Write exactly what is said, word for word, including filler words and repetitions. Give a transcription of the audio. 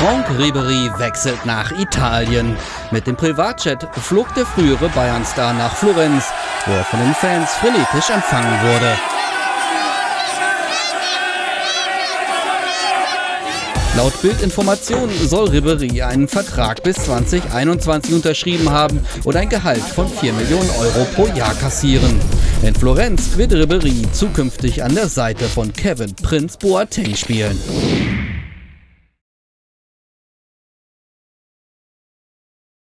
Franck Ribéry wechselt nach Italien. Mit dem Privatjet flog der frühere Bayern-Star nach Florenz, wo er von den Fans frenetisch empfangen wurde. Laut Bild-Informationen soll Ribéry einen Vertrag bis zweitausendeinundzwanzig unterschrieben haben und ein Gehalt von vier Millionen Euro pro Jahr kassieren. In Florenz wird Ribéry zukünftig an der Seite von Kevin Prince Boateng spielen.